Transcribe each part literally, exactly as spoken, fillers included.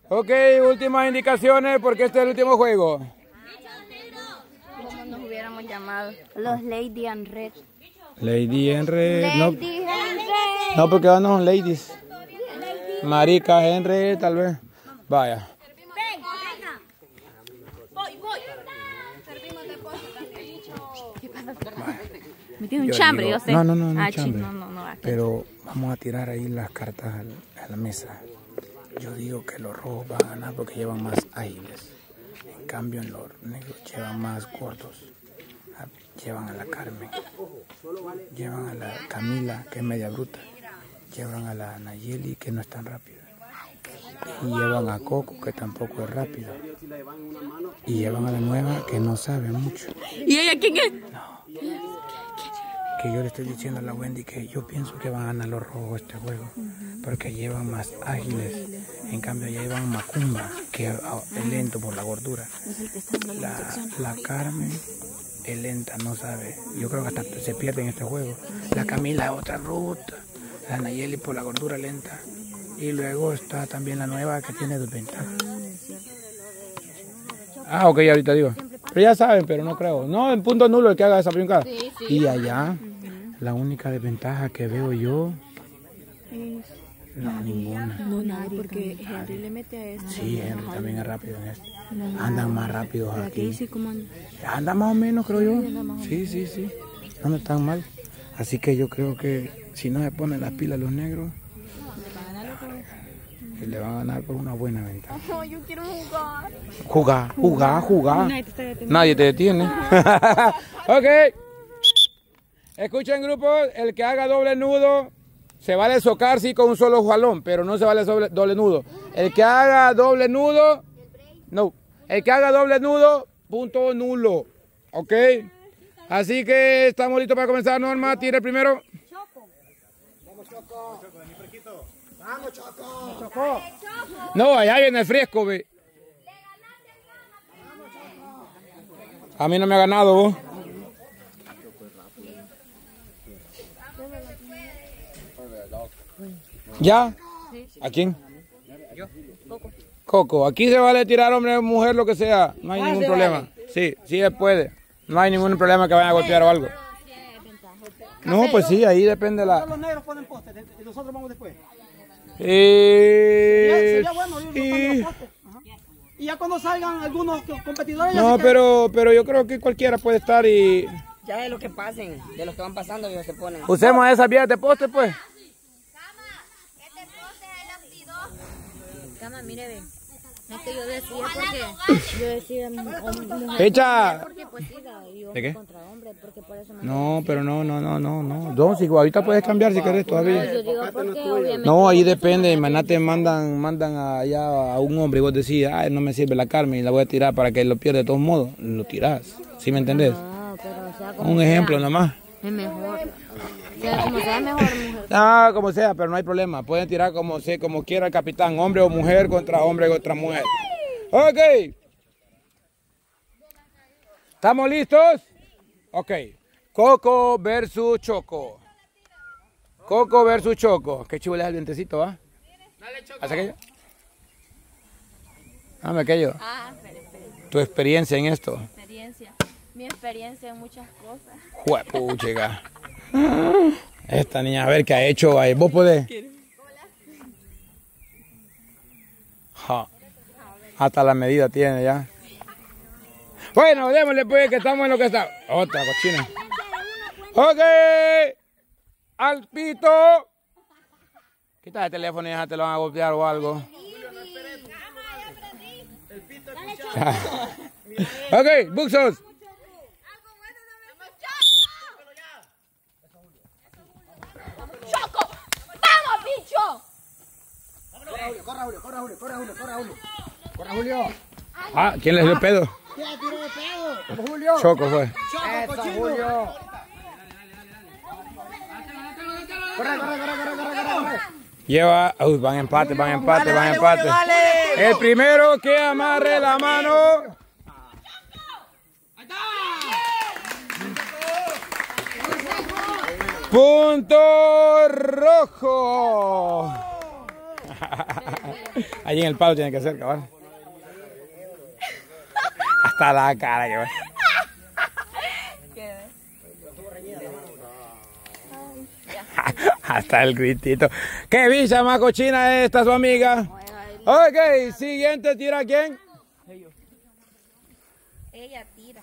Ok, últimas indicaciones porque este es el último juego. ¿Cómo nos hubiéramos llamado? Los Lady and Red. Lady en red. No, Lady and Red. no, porque no son ladies. Maricas en red, tal vez. Vaya. Me tiene un chambre, digo, yo sé. No, no, no, no, ah, chambre. No, no, no, Pero vamos a tirar ahí las cartas a la mesa. Yo digo que los rojos van a ganar porque llevan más ágiles. En cambio, en los negros llevan más gordos. Llevan a la Carmen. Llevan a la Camila, que es media bruta. Llevan a la Nayeli, que no es tan rápida. Y llevan a Coco, que tampoco es rápida. Y llevan a la nueva, que no sabe mucho. ¿Y ella quién es? No. Que yo le estoy diciendo a la Wendy que yo pienso que van a ganar los rojos este juego. Porque llevan más ágiles. En cambio, llevan Macumba, que es lento por la gordura. La, la Carmen es lenta, no sabe. Yo creo que hasta se pierde en este juego. La Camila es otra ruta. La Nayeli por la gordura lenta. Y luego está también la nueva que tiene desventaja. Ah, ok, ahorita digo. Pero ya saben, pero no creo. No, en punto nulo el que haga esa brincada. Sí, sí. Y allá, la única desventaja que veo yo... No, ninguna. No, nada, porque Henry le mete a esto. Sí, Henry también es rápido en esto. Andan más rápidos aquí. Sí, como anda. Andan más o menos, creo yo. Sí, sí, sí. No me están mal. Así que yo creo que si no se ponen las pilas los negros, le van a ganar por una buena ventaja. No, yo quiero jugar. Jugar, jugar, jugar. Nadie te está deteniendo. Nadie te detiene. Ok. Escuchen, grupo, el que haga doble nudo, se vale socar, sí, con un solo jalón, pero no se vale doble, doble nudo. El que haga doble nudo, no. El que haga doble nudo, punto nulo. Ok. Así que estamos listos para comenzar, Norma. Tire primero. Vamos, Choco. Vamos, Choco. Choco. No, allá viene el fresco, ve. A mí no me ha ganado, vos. ¿Ya? ¿A quién? Coco. Aquí se vale tirar hombre o mujer, lo que sea. No hay ningún problema. Sí, sí se puede. No hay ningún problema que vayan a golpear o algo. No, pues sí, ahí depende la... Los negros ponen postes y nosotros vamos después. Eh, Sería bueno ir sí. los postes. Ajá. Y ya cuando salgan algunos competidores... No, pero, pero yo creo que cualquiera puede estar y... Ya de lo que pasen, de los que van pasando, ellos se ponen. Usemos esas vías de poste, pues. Cama, mire, ve. Es que yo decía porque... Yo decía mujer. Fecha. Porque pues sí, yo ¿De qué? contra hombre, porque por eso me... No, pero no, no, no, no, no. No, si ahorita puedes cambiar si querés todavía. Yo digo porque obviamente... No, ahí depende. Mañana te mandan, mandan allá a un hombre y vos decís, ay, no me sirve la Carmen y la voy a tirar para que lo pierda de todos modos. Lo tirás. ¿Sí me entendés? No, pero o sea, como Un sea, ejemplo nomás. es mejor. O sea, como sea, es mejor mujer. Ah, como sea, pero no hay problema. Pueden tirar como sea, como quiera el capitán. Hombre o mujer contra hombre contra mujer. Ok. ¿Estamos listos? Ok. Coco versus Choco. Coco versus Choco. Qué chulo es el vientecito, ¿va? ¿Hace aquello? Dame aquello. Ah, espera, espera. Tu experiencia en esto. Experiencia. Mi experiencia en muchas cosas. Juepuchica. Esta niña, a ver qué ha hecho ahí. ¿Vos podés? Ja. Hasta la medida tiene ya. Bueno, démosle pues que estamos en lo que está. Otra cochina. Ok. Al pito. Quita el teléfono y ya te lo van a golpear o algo. Ok, buxos. ¡Choco! ¡Vamos, bicho! Corra, Julio, corra, Julio, corra, Julio, corra, Julio. Corra, Julio. Ah, ¿quién le dio el pedo? ¿Quién tiró de pedo? Julio. Choco fue. Choco, cochino. Julio. Corre, corre, corre, corre, corre, corre. Lleva, uy, van empate, van empate, van empate. El primero que amarre la mano. Punto rojo. Allí en el palo tiene que ser, cabal. Hasta la cara que va. Hasta el gritito. ¿Qué bicha más cochina es esta su amiga? Ok, siguiente, ¿tira quién? Ella tira.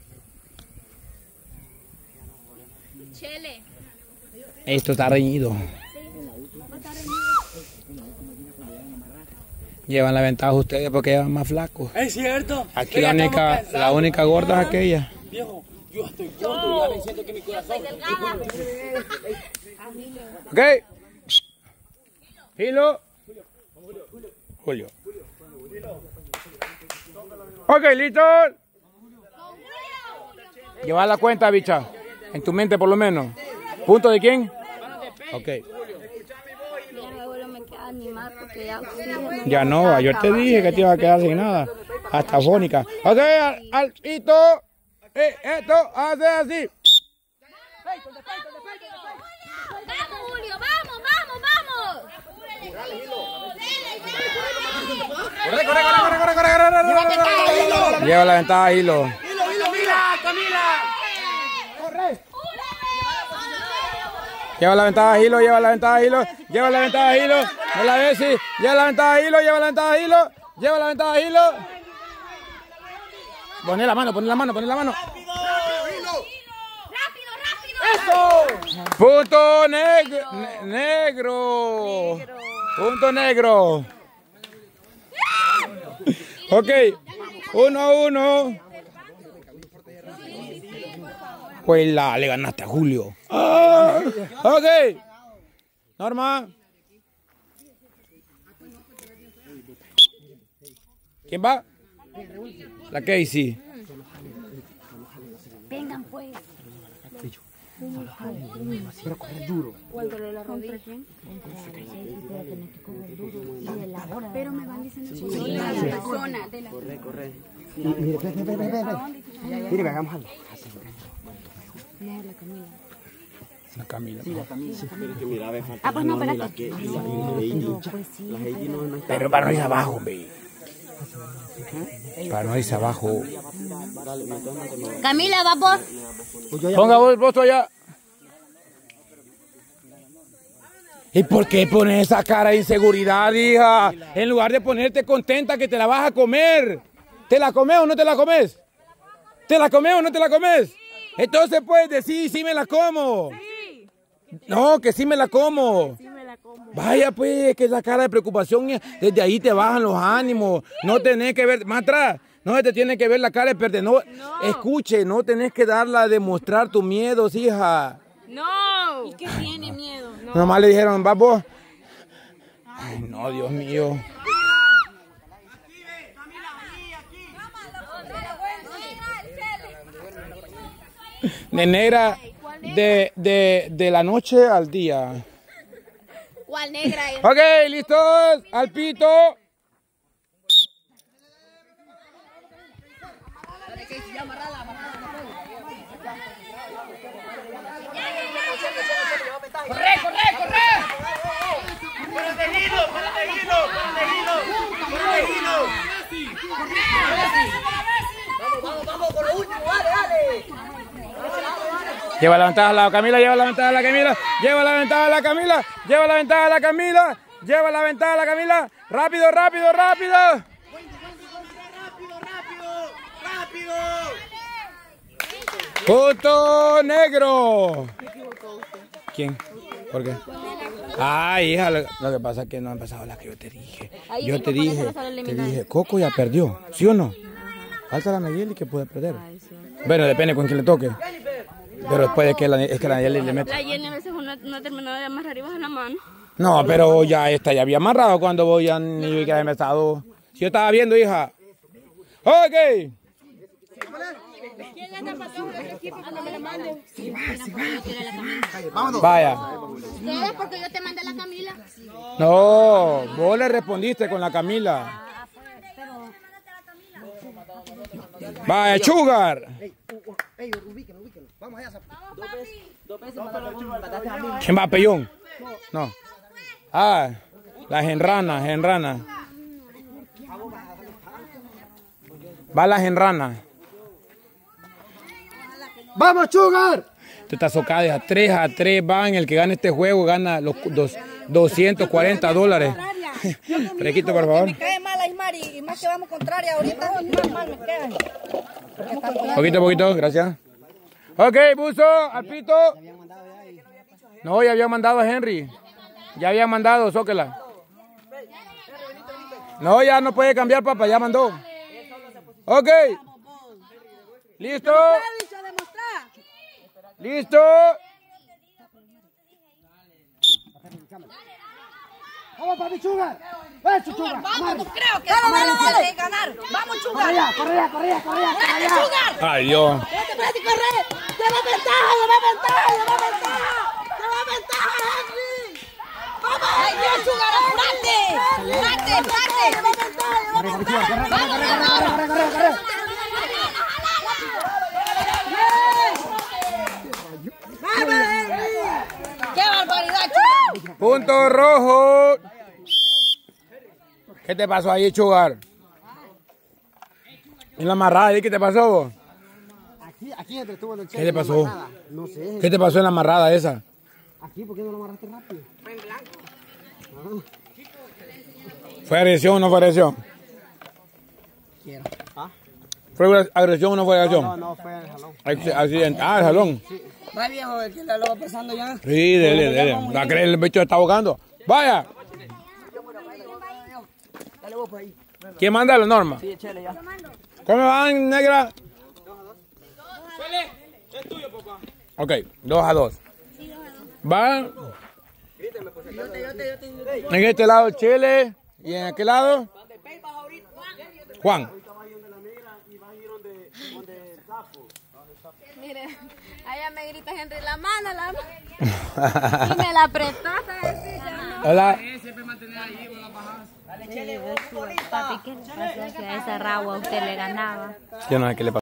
Chele. Esto está reñido. Llevan la ventaja ustedes porque llevan más flacos. Es cierto. Aquí la única, la única gorda es aquella. Viejo, yo estoy gordo, ya me siento que mi corazón. Ok. Hilo. Julio. Ok, listo. Lleva la cuenta, bicha. En tu mente por lo menos. ¿Punto de quién? Ok. Ya no, yo te dije que te iba a quedar sin nada. Hasta fónica. Ok, al, al hito. Eh, esto hace así. Vamos, Julio, vamos, vamos, vamos. Corre, corre, corre, corre, corre, corre, corre. Lleva la ventaja, Hilo. Hilo, hilo, mira, Camila. Corre. Lleva la ventaja, Hilo, lleva la ventaja, Hilo. Lleva la ventaja, Hilo. No la ves, sí. Lleva la ventaja, Hilo, lleva la ventaja, Hilo. Lleva la ventaja, Hilo. Poné la mano, poné la mano, poné la mano. Punto negro. Ne negro. Punto negro. Ok. Uno a uno. Pues la, le ganaste a Julio. Ah, ok. Norma. ¿Quién va? La Casey. Vengan pues. Pero correr duro. ¿Cuánto le la rodilla? Pero me van diciendo que de la zona. Corre, corre. Mire, ve, ve, ve, ve, ve. Mire, hagamos algo. La Camila. Sí, la Camila. Pero que mira, ve, falta. Ah, pues no, espérate. La que, la, la Heidi. La Heidi no, no está. Pero para no irse abajo, ve. Para no irse abajo. Camila, va vos. Ponga vos el puesto allá. ¿Y por qué pones esa cara de inseguridad, hija? En lugar de ponerte contenta que te la vas a comer. ¿Te la comes o no te la comes? ¿Te la comes o no te la comes? Entonces puedes decir, sí me la como. No, que sí me la como. Vaya pues, que esa cara de preocupación, desde ahí te bajan los ánimos. No tenés que ver, más atrás, no se te tiene que ver la cara de perder. No, no. Escuche, no tenés que darla a demostrar tus miedos, hija. No. ¿Y qué tiene miedo? No. Nomás le dijeron, va vos. Ay, no, Dios mío. De negra, de, de, de la noche al día. ¿Cuál negra es? Ok, listos, al pito. ¡Corre, corre, corre! ¡Para de hilo, para de hilo, para de hilo! ¡Para de hilo! ¡Vamos, vamos, vamos con lo último! ¡Dale, dale! Lleva la ventaja a la Camila, lleva la ventaja a la Camila, lleva la ventaja a la Camila, lleva la ventaja a la Camila, lleva la ventaja a la Camila. ¡Rápido, rápido, rápido! ¡Rápido, rápido, rápido! ¡Punto negro! ¿Quién? ¿Por qué? Ay, hija, lo, lo que pasa es que no han pasado las que yo te dije. Yo te dije, te dije, Coco ya perdió, ¿sí o no? Falta la Nayeli que puede perder. Bueno, depende con quién le toque. Pero después de que la, es que la Nayeli le mete. La Jenny a veces no, no terminó de amarrar y baja la mano. No, pero ya esta ya había amarrado cuando voy a ni que había estado. Si yo estaba viendo, hija. Ok. ¿Quién le anda pasando el equipo cuando me la mande? Vaya. ¿Ustedes porque yo te mandé la Camila? No, vos le respondiste con la Camila. Vaya, Sugar. Ey, ubíquenlo, ubíquenlo. Vamos allá. Dos veces. Dos veces. ¿Quién va, Pellón? No. Ah. La genrana, genrana. Va la genrana. ¡Vamos, Sugar! Esto está socado a tres a tres van. El que gane este juego gana los dos, doscientos cuarenta dólares. Fresquito, por favor. Me cae mal Aymar y más que vamos contraria ahorita, más mal me quedan. Poquito, poquito, gracias. Ok, buzo, Alpito. No, ya había mandado a Henry. Ya había mandado, zóquela. No, ya no puede cambiar, papá, ya mandó. Ok. ¿Listo? ¿Listo? ¡Vamos, papi, Sugar! ¡Eso, Sugar! Vamos, creo que vamos a ganar. ¡Vamos, Sugar! ¡Corre allá, corre allá, corre allá, corre allá! ¡Sugar! Ay, Dios. ¡Espérate, espérate, corre! ¡Lleva ventaja, lleva ventaja, lleva ventaja! ¡Lleva ventaja, Henry! ¡Vamos! ¡Ay, Dios, Sugar, apurate! ¡Apurate, apurate! ¡Lleva ventaja, lleva ventaja! ¡Vamos, vamos! ¡Corre, corre, corre! ¡Qué barbaridad, Sugar! Punto rojo. ¿Qué te pasó ahí, Sugar? En la amarrada, ¿qué te pasó vos? Aquí, aquí entretuvo en el ¿Qué te pasó? No sé. ¿Qué te pasó en la amarrada esa? Aquí, ¿por qué no lo amarraste rápido? ¿Fue agresión o no fue agresión? Quiero. ¿Ah? ¿Fue agresión o no fue agresión? No, no, fue en el jalón. Accidente. Ah, el jalón. Va viejo, el que lo va pasando ya. Sí, dele, dele. ¿La crees el bicho está ahogando? ¡Vaya! Dale vos por ahí. ¿Quién manda la norma? Sí, échale ya. ¿Cómo van, negra? Ok, dos a dos. Va. En este lado Chile y en aquel lado Juan. Mire, allá me grita Henry, la mano, la mano. Y me la apretaste. Hola. Papi, ¿qué le pasa? Que a esa ragua usted le ganaba. Yo no sé qué le pasa.